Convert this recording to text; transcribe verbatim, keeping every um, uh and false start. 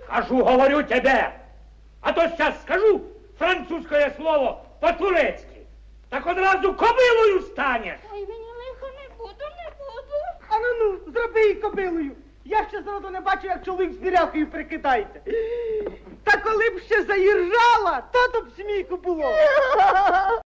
Скажу, говорю тебе. А то сейчас скажу французское слово по-турецки. Так одразу кобилою станеш. Ой, мені лихо, не буду, не буду. А ну ну, зроби її кобилою. Я ще зроду не бачу, як чоловік з дірявкою прикидається. Та коли б ще заїржала, то то б смійку було.